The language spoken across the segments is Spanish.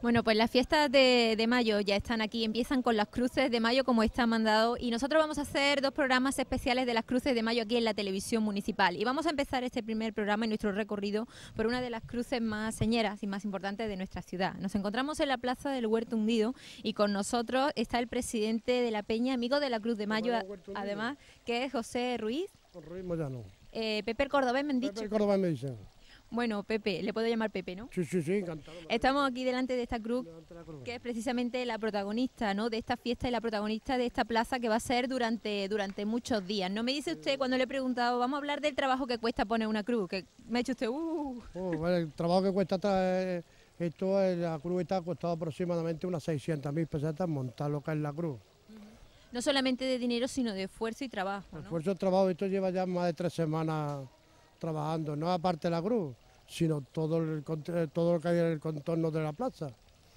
Bueno, pues las fiestas de mayo ya están aquí, empiezan con las cruces de mayo como está mandado y nosotros vamos a hacer 2 programas especiales de las cruces de mayo aquí en la televisión municipal y vamos a empezar este primer programa en nuestro recorrido por una de las cruces más señeras y más importantes de nuestra ciudad. Nos encontramos en la plaza del Huerto Hundido y con nosotros está el presidente de la Peña, amigo de la Cruz de Mayo, además, que es José Ruiz. Ruiz Moyano. Pepe el Cordobés me han dicho. Pepe el Cordobés me dicen. Bueno, Pepe, le puedo llamar Pepe, ¿no? Sí, encantado. Estamos aquí delante de esta cruz, que es precisamente la protagonista, ¿no?, de esta fiesta y la protagonista de esta plaza que va a ser durante muchos días. ¿No me dice usted, cuando le he preguntado, vamos a hablar del trabajo que cuesta poner una cruz? Que me ha hecho usted, Bueno, el trabajo que cuesta traer esto, la cruz está costado aproximadamente unas 600.000 pesetas montar lo que es la cruz. No solamente de dinero, sino de esfuerzo y trabajo, ¿no? Esfuerzo y trabajo, esto lleva ya más de 3 semanas trabajando, no aparte de la cruz, sino todo lo que hay en el contorno de la plaza.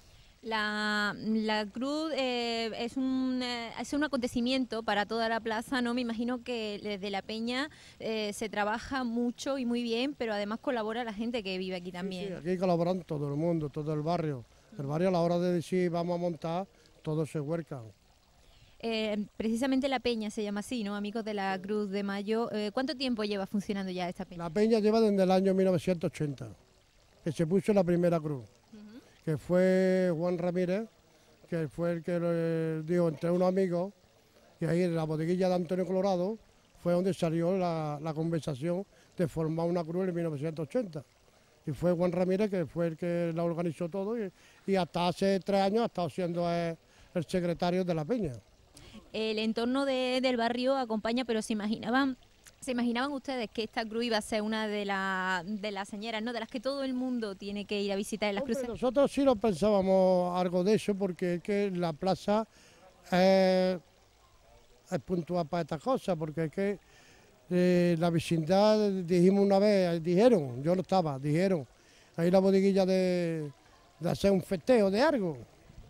La cruz es un acontecimiento para toda la plaza, ¿no? Me imagino que desde la Peña se trabaja mucho y muy bien, pero además colabora la gente que vive aquí también. Sí, aquí colaboran todo el mundo, todo el barrio. El barrio a la hora de decir vamos a montar, todos se huercan. Precisamente la Peña se llama así, ¿no? Amigos de la Cruz de Mayo. ¿Cuánto tiempo lleva funcionando ya esta Peña? La Peña lleva desde el año 1980, que se puso la primera cruz, que fue Juan Ramírez, que fue el que dijo entre unos amigos, y ahí en la bodeguilla de Antonio Colorado fue donde salió la conversación de formar una cruz en 1980. Y fue Juan Ramírez que fue el que la organizó todo y hasta hace 3 años ha estado siendo el secretario de la Peña. El entorno del barrio acompaña, pero ¿se imaginaban ustedes que esta cruz iba a ser una de las señeras, ¿no?, de las que todo el mundo tiene que ir a visitar en las cruces? Nosotros sí lo pensábamos algo de eso, porque es que la plaza es puntual para estas cosas, porque es que la vecindad, dijimos una vez, dijeron, yo no estaba, dijeron, ahí la bodeguilla de hacer un festeo de algo.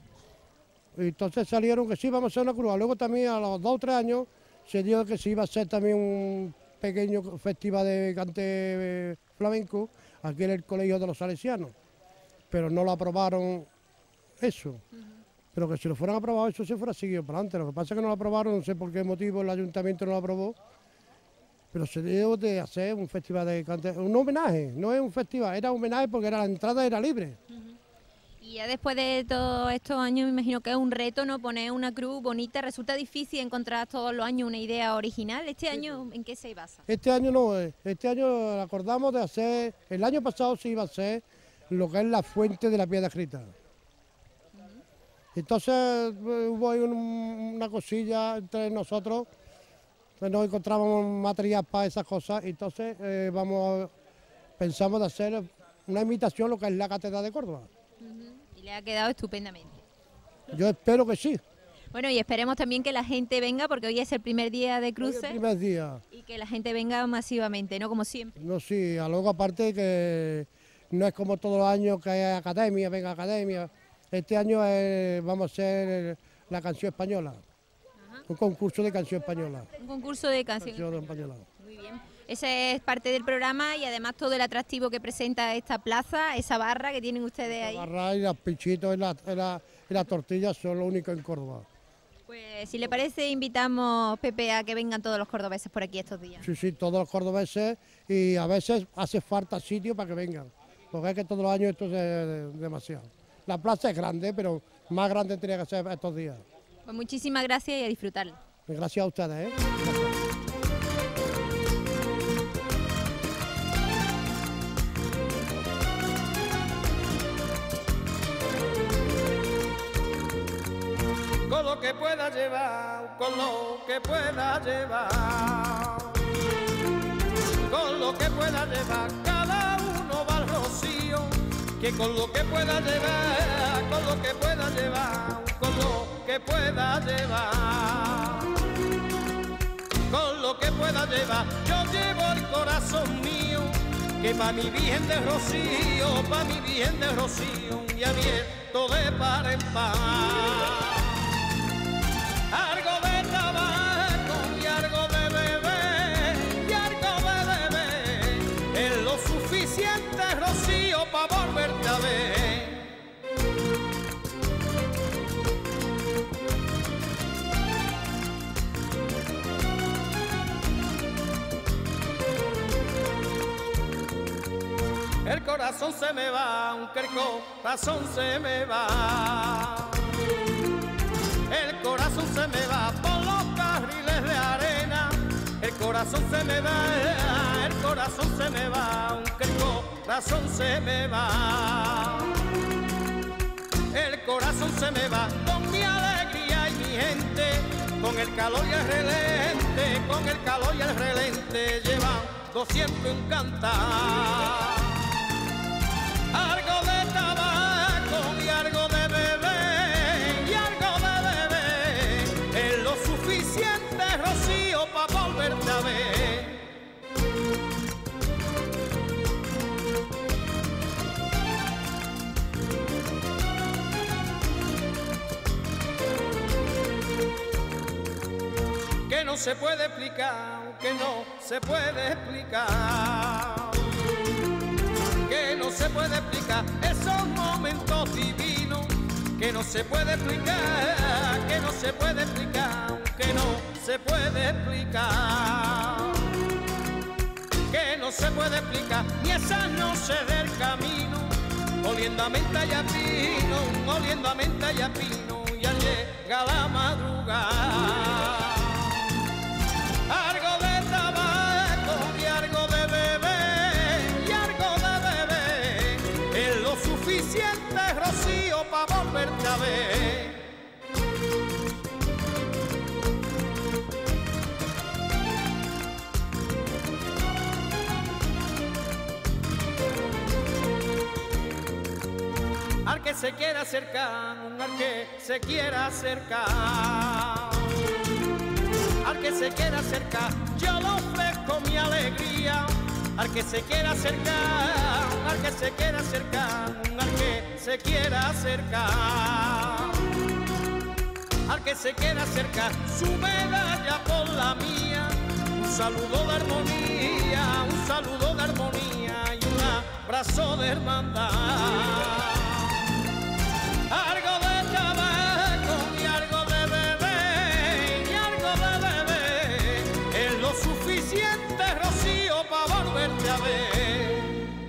Y entonces salieron que sí, vamos a hacer una cruz. Luego también a los 2 o 3 años se dio que se iba a hacer también un pequeño festival de cante flamenco aquí en el Colegio de los Salesianos. Pero no lo aprobaron eso. Pero que si lo fueran aprobado eso se fuera seguido para adelante. Lo que pasa es que no lo aprobaron, no sé por qué motivo el ayuntamiento no lo aprobó. Pero se dio de hacer un festival de cante, un homenaje, no es un festival, era un homenaje porque la entrada era libre. Y ya después de todos estos años me imagino que es un reto, ¿no?, poner una cruz bonita. Resulta difícil encontrar todos los años una idea original. ¿Este año en qué se basa? Este año no, este año acordamos de hacer, el año pasado se iba a hacer lo que es la fuente de la piedra escrita. Entonces hubo ahí una cosilla entre nosotros, pues no encontrábamos material para esas cosas, entonces pensamos de hacer una imitación a lo que es la Catedral de Córdoba. Y le ha quedado estupendamente. Yo espero que sí. Bueno, y esperemos también que la gente venga, porque hoy es el primer día de cruces. El primer día. Y que la gente venga masivamente, ¿no?, como siempre. No, sí, luego aparte que no es como todos los años que hay academia, venga academia. Este año vamos a hacer la canción española. Un concurso de canción española. Un concurso de canción española. Muy bien. Ese es parte del programa y además todo el atractivo que presenta esta plaza, esa barra que tienen ustedes ahí. La barra y los pinchitos y las tortillas son lo único en Córdoba. Pues si le parece, invitamos, Pepe, a que vengan todos los cordobeses por aquí estos días. Sí, todos los cordobeses, y a veces hace falta sitio para que vengan, porque es que todos los años esto es demasiado. La plaza es grande, pero más grande tenía que ser estos días. Pues muchísimas gracias y a disfrutarlo. Gracias a ustedes, ¿eh? Con lo que pueda llevar, con lo que pueda llevar, con lo que pueda llevar, cada uno va al rocío, que con lo que pueda llevar, con lo que pueda llevar, con lo que pueda llevar, con lo que pueda llevar, yo llevo el corazón mío, que pa' mi Virgen de Rocío, pa' mi Virgen de Rocío, y abierto de par en par. Algo de tabaco y algo de beber, y algo de beber, es lo suficiente, Rocío, para volverte a ver. corazón se me va, aunque el corazón se me va. El corazón se me va por los carriles de arena. El corazón se me va, el corazón se me va, aunque el corazón se me va. El corazón se me va con mi alegría y mi gente, con el calor y el relente, con el calor y el relente, llevando siempre un cantar. Algo de tabaco y algo de bebé, y algo de bebé, es lo suficiente, Rocío, para volverte a ver. Que no se puede explicar, que no se puede explicar, que no se puede explicar esos momentos divinos, que no se puede explicar, que no se puede explicar, que no se puede explicar, que no se puede explicar, ni esas noches del camino, oliendo a menta y a pino, oliendo a menta y a pino, y al llegar la madrugada. Algo de tabaco y algo de bebé, y algo de bebé, es lo suficiente, Rocío, para volverte a ver. Al que se quiera acercar, al que se quiera acercar, al que se quiera acercar, yo le ofrezco mi alegría. Al que se quiera acercar, al que se quiera acercar, al que se quiera acercar, al que se quiera acercar, su medalla por la mía, un saludo de armonía, un saludo de armonía y un abrazo de hermandad. Algo de tabaco y algo de bebé, y algo de bebé, es lo suficiente, Rocío, para volverte a ver.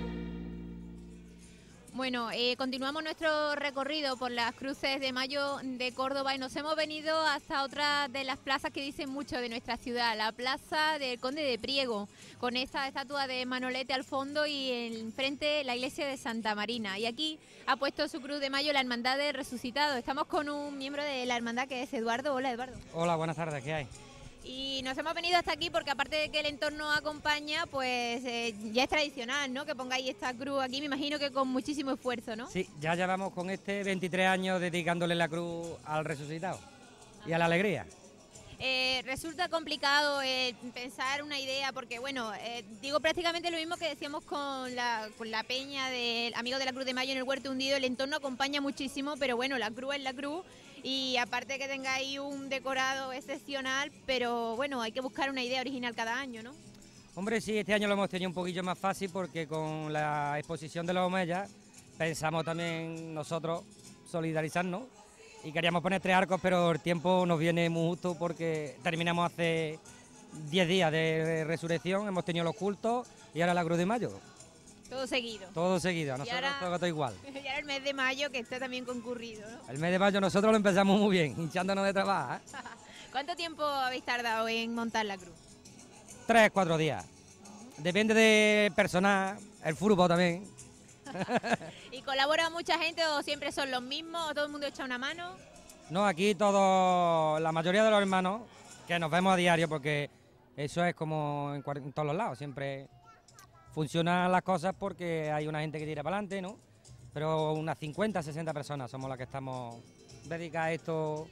Bueno, continuamos nuestro recorrido por las cruces de Mayo de Córdoba y nos hemos venido hasta otra de las plazas que dicen mucho de nuestra ciudad, la Plaza del Conde de Priego, con esta estatua de Manolete al fondo y enfrente la iglesia de Santa Marina. Y aquí ha puesto su cruz de mayo la Hermandad de Resucitado. Estamos con un miembro de la hermandad que es Eduardo. Hola, Eduardo. Hola, buenas tardes, ¿qué hay? Y nos hemos venido hasta aquí porque aparte de que el entorno acompaña, pues ya es tradicional, ¿no? Que pongáis esta cruz aquí, me imagino que con muchísimo esfuerzo, ¿no? Sí, ya llevamos con 23 años dedicándole la cruz al resucitado y a la alegría. Resulta complicado pensar una idea porque, bueno, digo prácticamente lo mismo que decíamos con la peña de Amigos de la Cruz de Mayo en el Huerto Hundido. El entorno acompaña muchísimo, pero bueno, la cruz es la cruz y aparte que tengáis un decorado excepcional, pero bueno, hay que buscar una idea original cada año, ¿no? Hombre, sí, este año lo hemos tenido un poquillo más fácil porque con la exposición de los Omeyas pensamos también nosotros solidarizarnos y queríamos poner 3 arcos, pero el tiempo nos viene muy justo porque terminamos hace 10 días de resurrección, hemos tenido los cultos y ahora la Cruz de Mayo. Todo seguido. Todo seguido, a nosotros todo igual. Y ahora el mes de mayo que está también concurrido, ¿no? El mes de mayo nosotros lo empezamos muy bien, hinchándonos de trabajar. ¿Cuánto tiempo habéis tardado en montar la cruz? 3, 4 días. Depende de personal, el furbo también. ¿Y colabora mucha gente o siempre son los mismos o todo el mundo echa una mano? No, aquí todos, la mayoría de los hermanos, que nos vemos a diario, porque eso es como en todos los lados, siempre funcionan las cosas porque hay una gente que tira para adelante, ¿no? Pero unas 50, 60 personas somos las que estamos dedicadas a esto,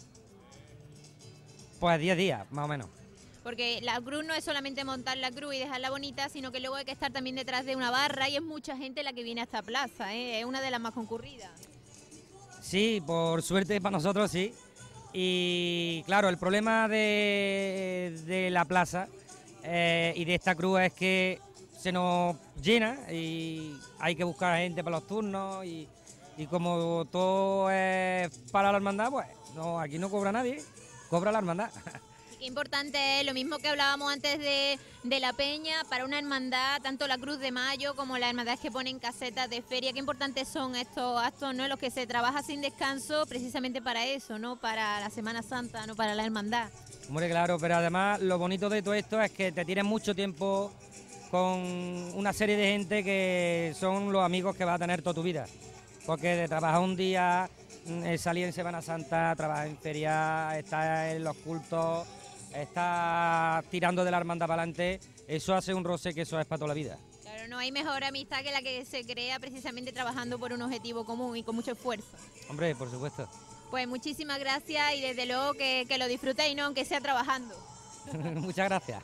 pues 10 días, más o menos. Porque la cruz no es solamente montar la cruz y dejarla bonita, sino que luego hay que estar también detrás de una barra y es mucha gente la que viene a esta plaza, ¿eh? Es una de las más concurridas. Sí, por suerte para nosotros sí. Y claro, el problema de la plaza y de esta cruz es que se nos llena y hay que buscar gente para los turnos y como todo es para la hermandad, pues no, aquí no cobra nadie, cobra la hermandad. Qué importante es, lo mismo que hablábamos antes de la peña, para una hermandad, tanto la Cruz de Mayo como las hermandades que ponen casetas de feria, qué importantes son estos actos, ¿no? En los que se trabaja sin descanso precisamente para eso, ¿no? Para la Semana Santa, no para la hermandad. Hombre, claro, pero además lo bonito de todo esto es que te tienes mucho tiempo con una serie de gente que son los amigos que vas a tener toda tu vida. Porque de trabajar un día, salir en Semana Santa, trabajar en feria, estar en los cultos, estar tirando de la hermandad para adelante, eso hace un roce que eso es para toda la vida. Claro, no hay mejor amistad que la que se crea precisamente trabajando por un objetivo común y con mucho esfuerzo. Hombre, por supuesto. Pues muchísimas gracias y desde luego que lo disfrutéis, ¿no? Aunque sea trabajando. Muchas gracias.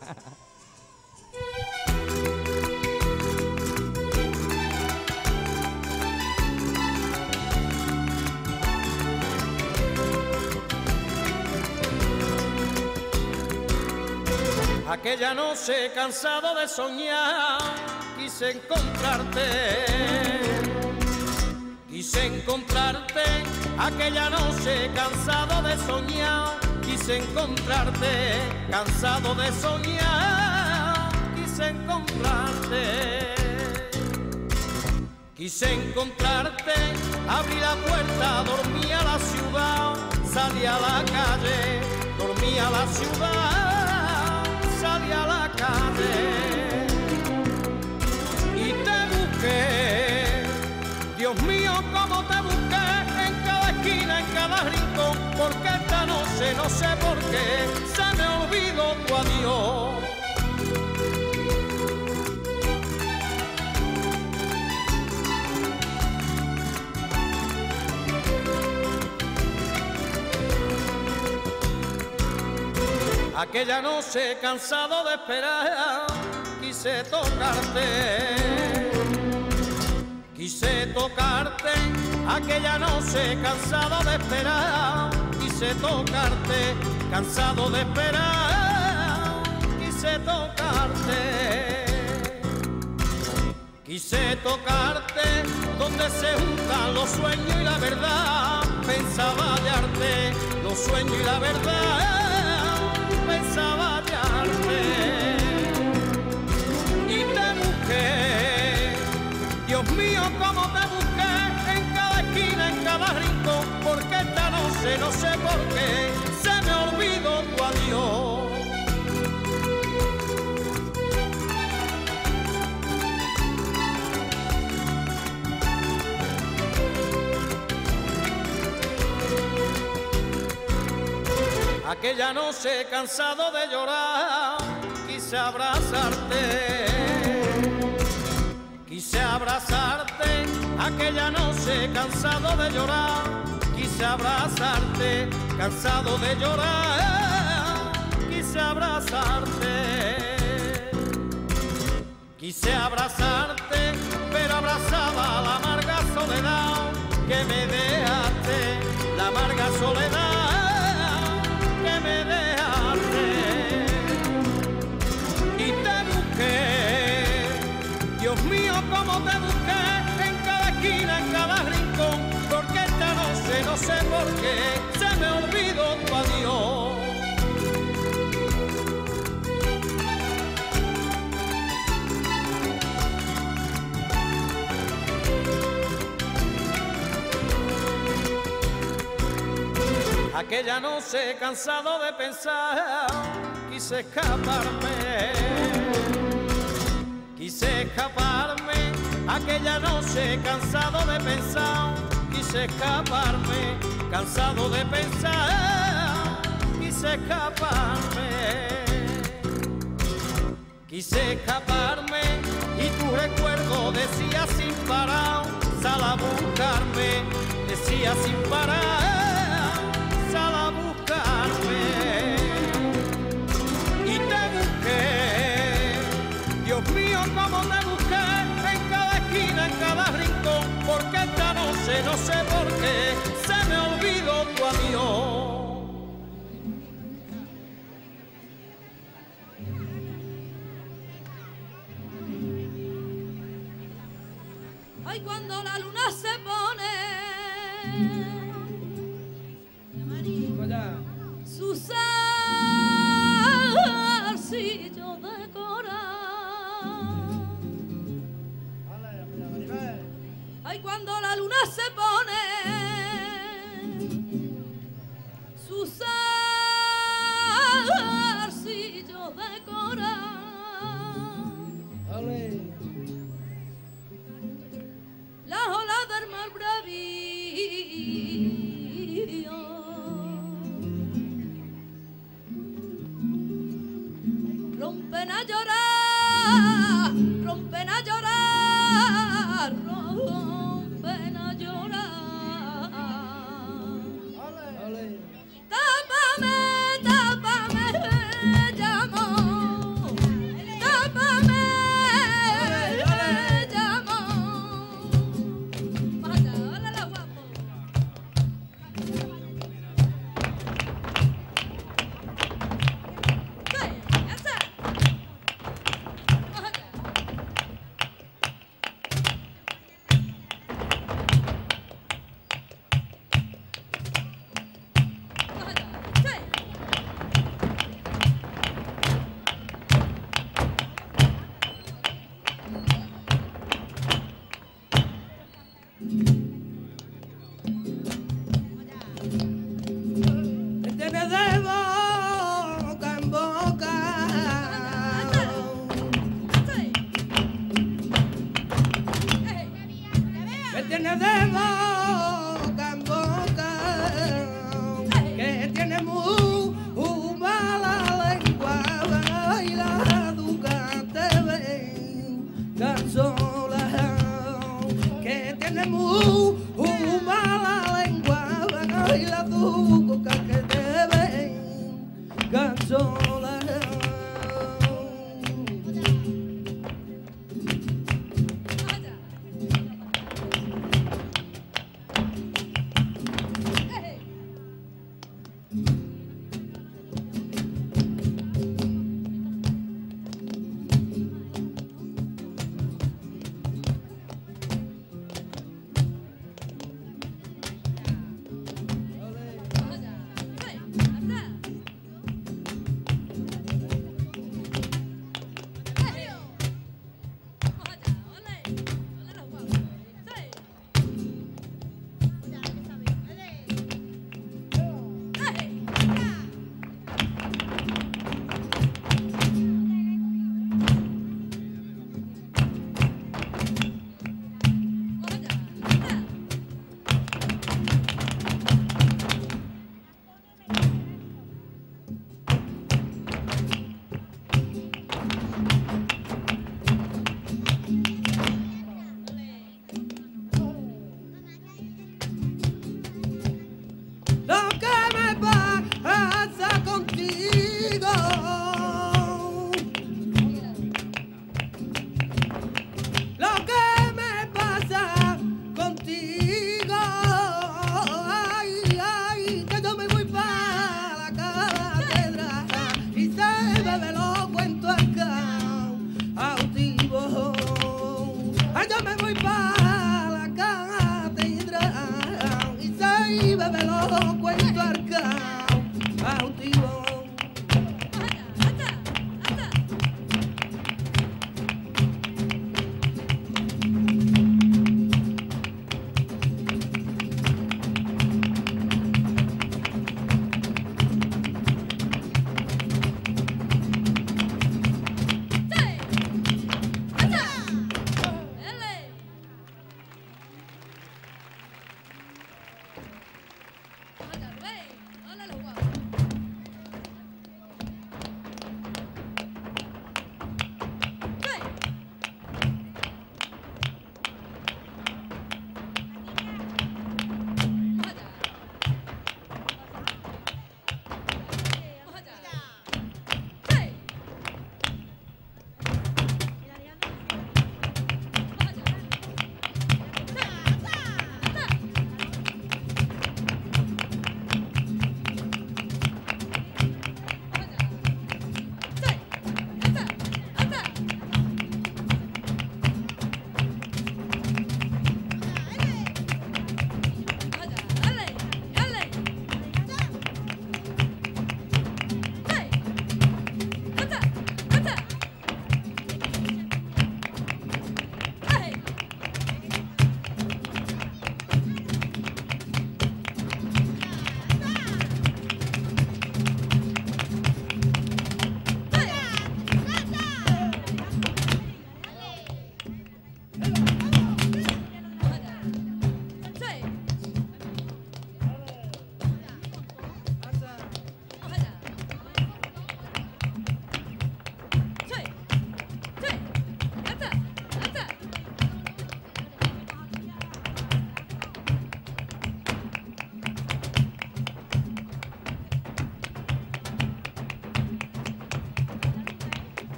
Aquella noche cansado de soñar, quise encontrarte, aquella noche cansado de soñar, quise encontrarte, cansado de soñar, quise encontrarte, abrí la puerta, dormía la ciudad, salí a la calle, dormía la ciudad, salí a la calle y te busqué, Dios mío, cómo te busqué, en cada esquina, en cada rincón, porque esta noche no sé por qué, se me olvidó tu adiós. Aquella noche cansado de esperar, quise tocarte, aquella noche cansado de esperar, quise tocarte, cansado de esperar, quise tocarte, donde se juntan los sueños y la verdad, pensaba hallarte, los sueños y la verdad, pensaba hallarte y te busqué, Dios mío, cómo te busqué, en cada esquina, en cada rincón, porque esta noche no sé por qué, se me olvidó tu adiós. Aquella noche cansado de llorar, quise abrazarte, aquella noche cansado de llorar, quise abrazarte, cansado de llorar, quise abrazarte, pero abrazaba la amarga soledad que me dejaste, la amarga soledad que me dejaste y te busqué, Dios mío, cómo te busqué, en cada esquina, en cada rincón, porque esta noche no sé por qué, se me olvidó tu adiós. Aquella noche cansado de pensar, quise escaparme, aquella noche cansado de pensar, quise escaparme, cansado de pensar, quise escaparme y tu recuerdo decía sin parar, sal a buscarme, decía sin parar, sal a buscarme y te busqué, Dios mío, cómo te busqué, en cada esquina, en cada rincón, porque esta noche no sé por qué, se me olvidó tu adiós. Ay, cuando la luna se pone su sal luna se pone su zarcillo de coral. La ola del mar bravío rompen a llorar, rompen a llorar, rompen a llorar. Tápame, tápame, llamo, tápame, llamo. Vaya, órale, guapo. Sí, ya está. Vaya. Me tienes de boca en boca. Me tienes de boca en boca. Que tiene muy mala lengua. Y la duca te venga sola. Que tiene muy mala lengua. Y la duca que te venga sola.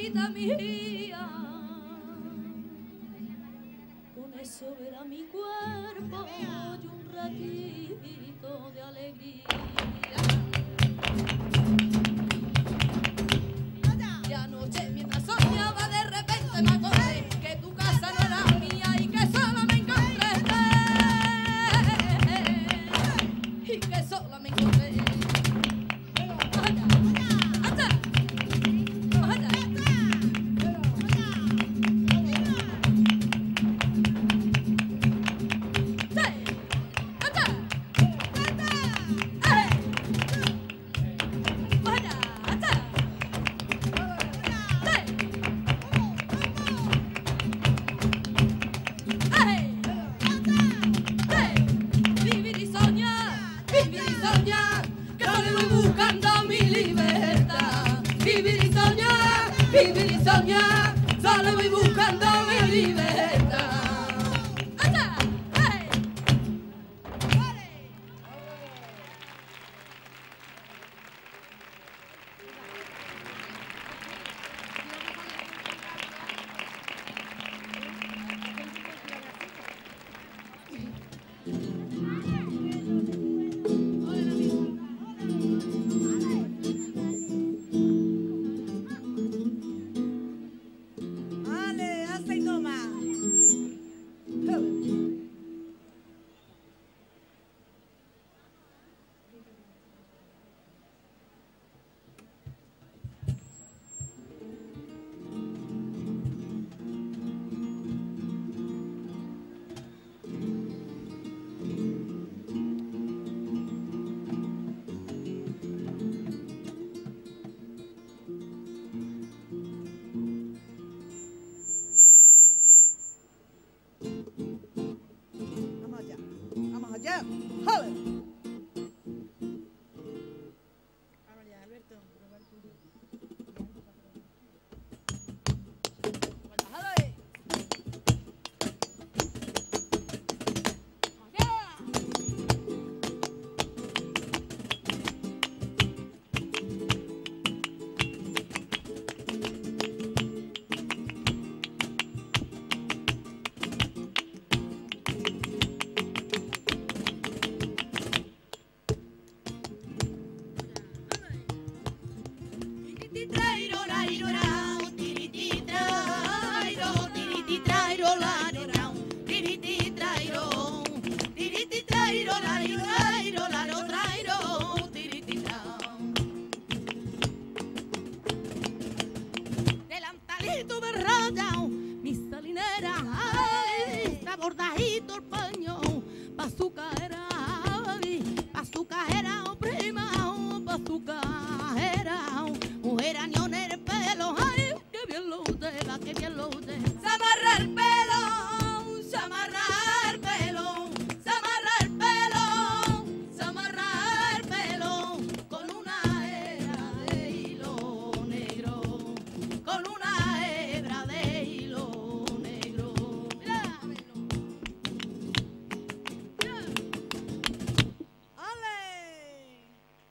señorita mía. Con eso verá mi cuerpo y un ratito de alegría. Y anoche mientras soñaba de repente me acordé que tu casa no era mía y que solo me encontré. Y que solo me encontré. Vivir y soñar, solo voy buscando mi libertad. ¡Anda! ¡Hey! Vamos allá. ¡Jale! Vamos allá, Alberto. ¡Jale! Delantalito de raya, mi salinera, ay, está bordadito el paño, pa' su cajera, oh, prima, pa' su cajera, mujer añón en el pelo, ay, que bien lo lleva, que bien lo lleva. Se amarra el pelo, se amarra el pelo, se amarra el pelo, se amarra el pelo, con una hebra de hilo negro, con una hebra de hilo negro. Mira. ¡Ale!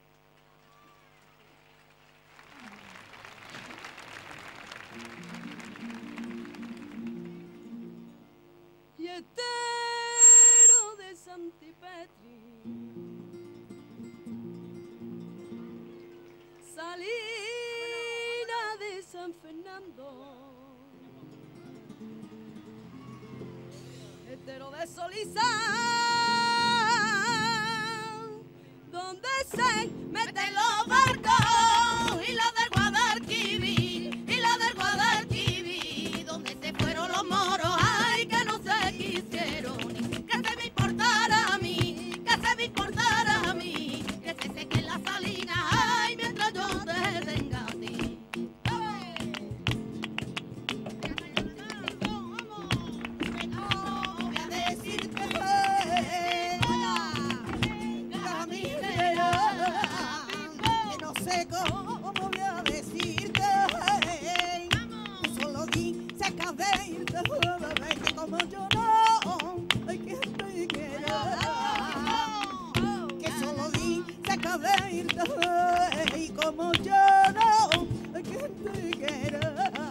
Y Estero de Santipetri, Salina de San Fernando, Estero de Solizán, donde se meten los barcos, y la del Guadalquivir, y la del Guadalquivir, donde se fueron los moros, ay, que no se quisieron, que se me importara a mí, que se me importara a mí, que se seque la salina, ay, mientras yo te tenga a ti. Voy a decirte, que no sé cómo voy a decirte, solo di se acabé irte, como yo no, ay, que te quiera, que solo di se acabé irte, como yo no, ay, que te quiera.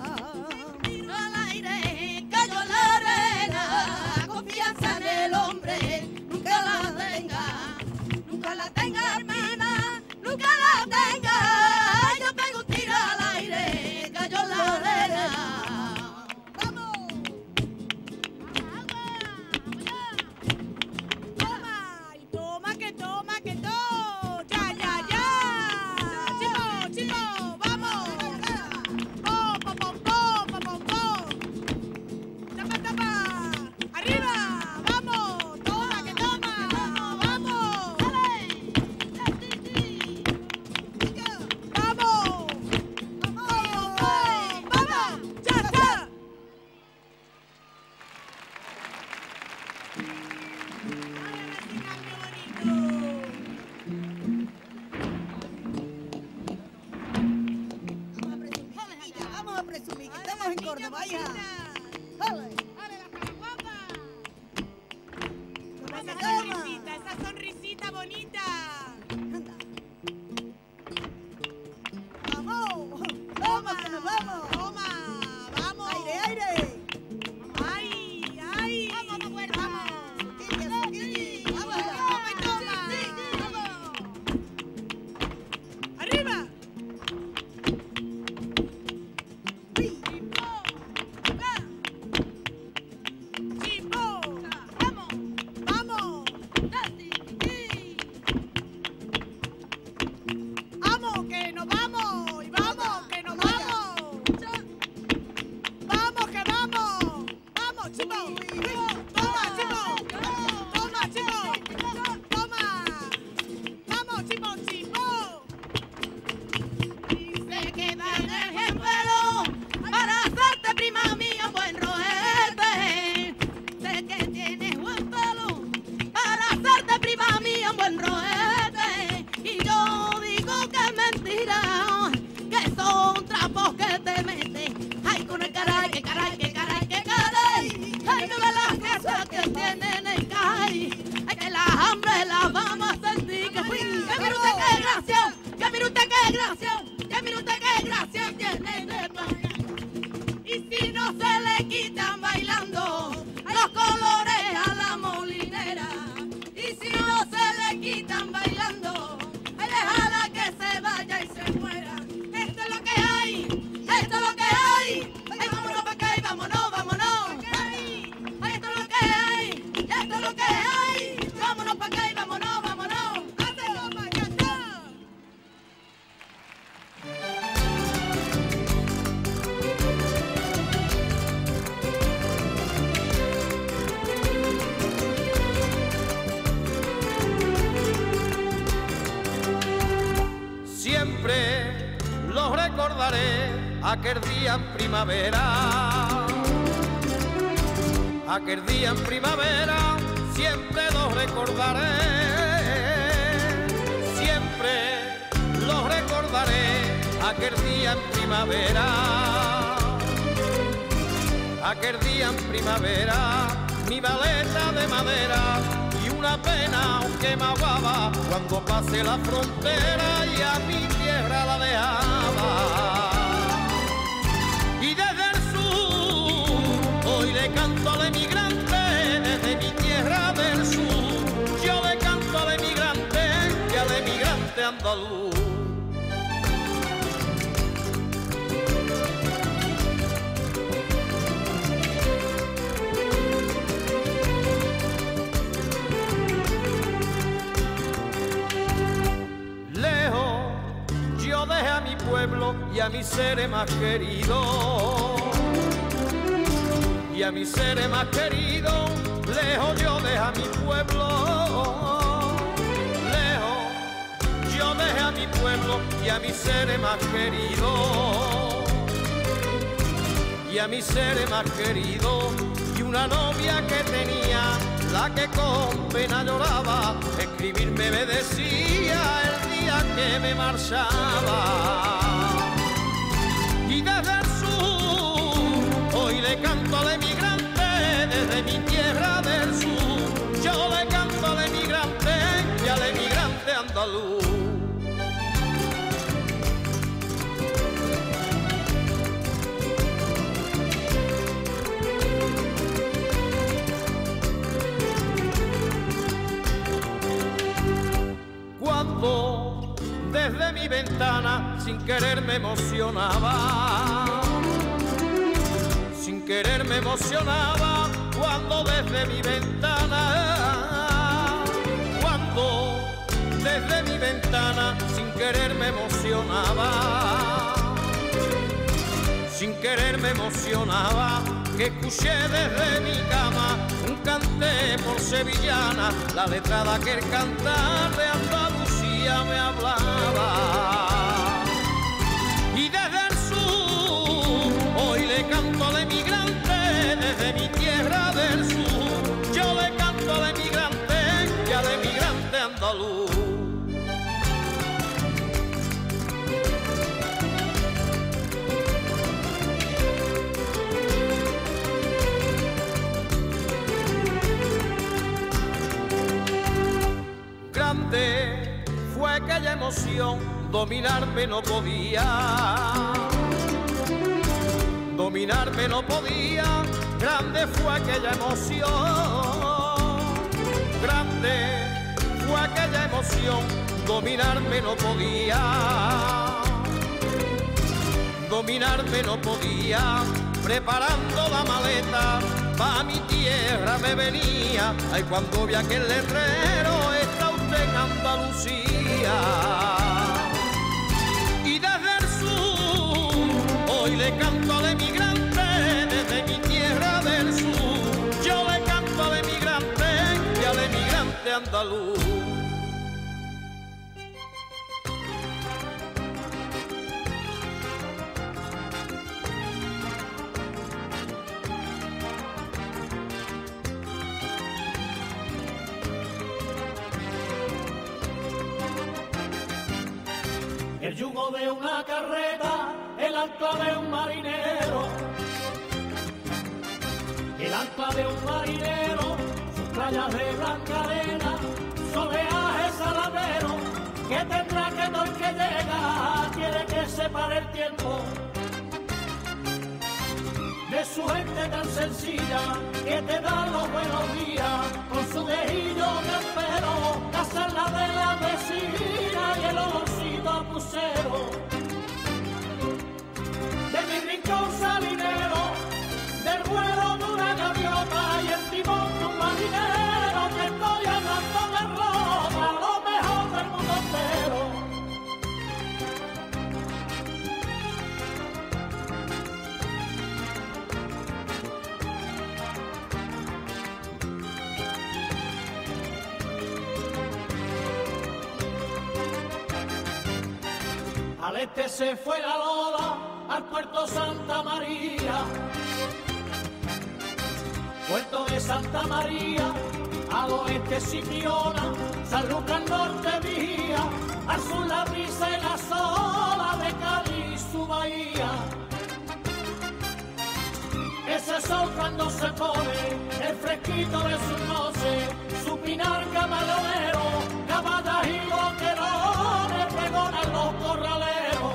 aquel día en primavera. Aquel día en primavera siempre lo recordaré, siempre lo recordaré, aquel día en primavera. Aquel día en primavera, mi maleta de madera y una pena que me ahogaba cuando pasé la frontera y a mi tierra la dejaba. Y desde el sur hoy le canto al emigrante, desde mi tierra del sur yo le canto al emigrante y al emigrante andaluz. Yo dejé a mi pueblo y a mis seres más queridos, y a mis seres más queridos, lejos yo dejé a mi pueblo, lejos yo dejé a mi pueblo y a mis seres más queridos, y a mis seres más queridos, y una novia que tenía, la que con pena lloraba, escribirme me decía el día que me marchaba. Y desde el sur hoy le canto al emigrante, desde mi tierra del sur yo le canto al emigrante y al emigrante andaluz. Cuando desde mi ventana sin querer me emocionaba, sin querer me emocionaba, cuando desde mi ventana, cuando desde mi ventana sin querer me emocionaba, sin querer me emocionaba, que escuché desde mi cama un cante por sevillana, la letra de aquel cantar de Andalucía me hablaba. Y desde el sur hoy le canto al emigrante, desde mi tierra del sur yo le canto al emigrante y al emigrante andaluz. Grande fue aquella emoción, dominarme no podía, dominarme no podía, grande fue aquella emoción, grande fue aquella emoción, dominarme no podía, dominarme no podía, preparando la maleta, pa' mi tierra me venía, ay cuando vi aquel letrero, está usted en Andalucía. Y desde el sur hoy le canto al emigrante, desde mi tierra del sur yo le canto al emigrante y al emigrante andaluz. El yugo de una carreta, el ancla de un marinero, el ancla de un marinero, sus playas de blanca arena, soleaje salamero, que tendrá que todo el que llega, quiere que se pare el tiempo, de su gente tan sencilla, que te da los buenos días, con su dejillo de ampero, la sala de la vecina y el olorcito a pucero, de mi rincón salinero, del vuelo de una gaviota y el timón de un marinero, que estoy hablando de ropa, lo mejor del mundo entero. Al este se fue la Lola, al puerto Santa María. Puerto de Santa María, al oeste Sipiona, San Lucas al norte Vigía, al sur la brisa y la sola de Cádiz su bahía. Ese sol cuando se pone, el fresquito de sus noces, su pinar camaronero, cavadas y boquerones pregonan los corraleros.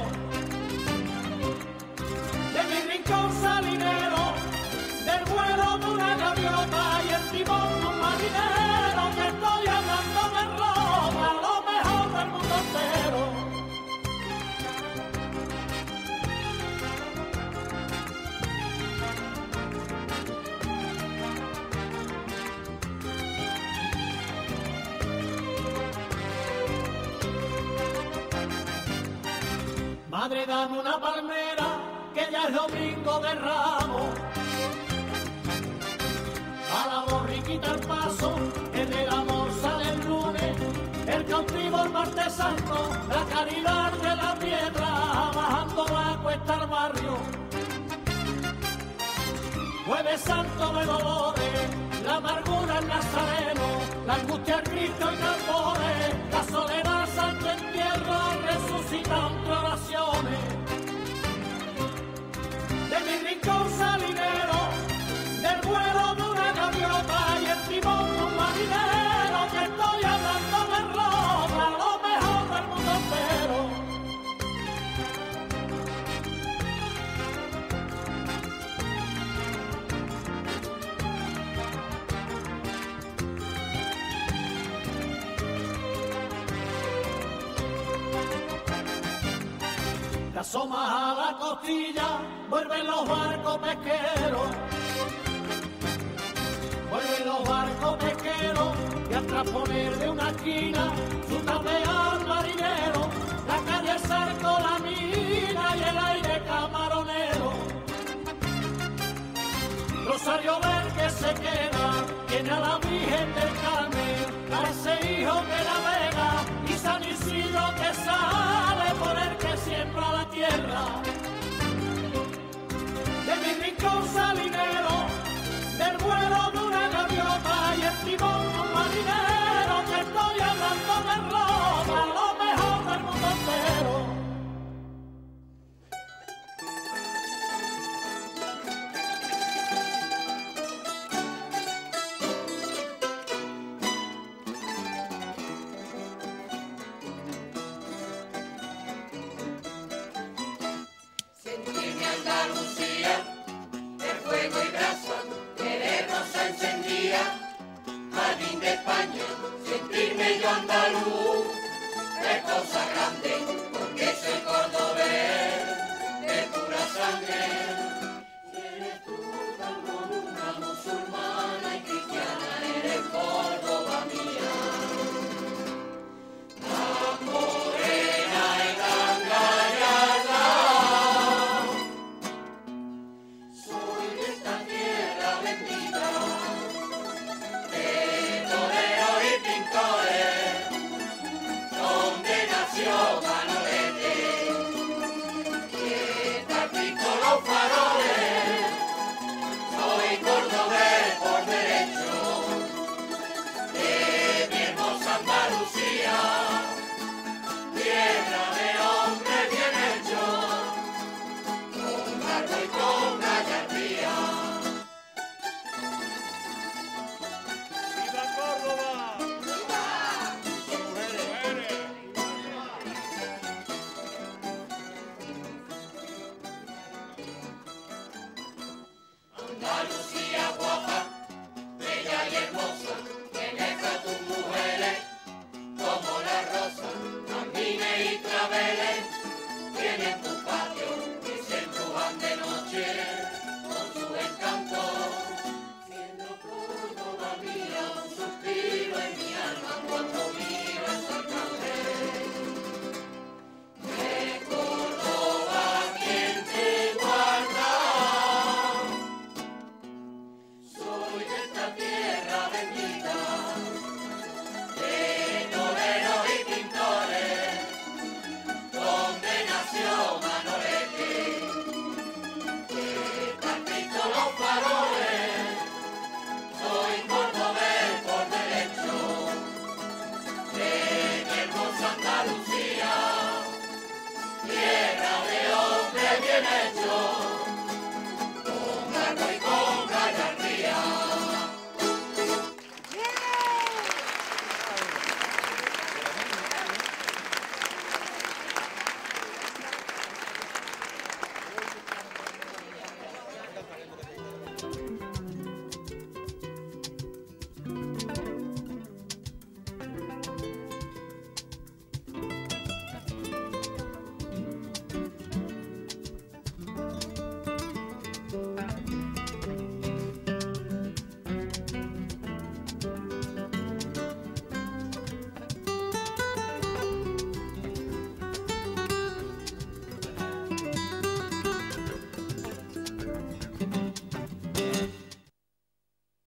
De mi rincón salinero, del vuelo de una gaviota y el timón de un marinero, que estoy hablando de Roma, lo mejor del mundo entero. Madre, dame una palmera, que ya es domingo de Ramos. A la borriquita el paso, el del amor sale el lunes, el cautivo el martes santo, la caridad de la piedra, bajando la cuesta al barrio. Jueves santo de dolores, la amargura el nazareno, la angustia el Cristo y tambores, la soledad santo entierro, resucitan oraciones. De mi rincón salinero, del vuelo de una gaviota y el timón de un marinero, que estoy hablando de Roma, lo mejor del mundo entero. Te asomas a la costilla, vuelven los barcos pesqueros. Vuelven los barcos pesqueros y al trasponer de una esquina su tabea al marinero, la calle, el cerco, la mina y el aire camaronero. Rosario Ver que se queda, tiene a la Virgen del Carmen, a ese hijo que navega, y San Isidro que sale por el que siembra la tierra. De mi rincón salinero, del vuelo de una gaviota y el timón de un marinero, que estoy hablando de Roma, lo mejor del mundo entero. Sentirme Andalucía, de fuego y brasa, querer rosa encendida.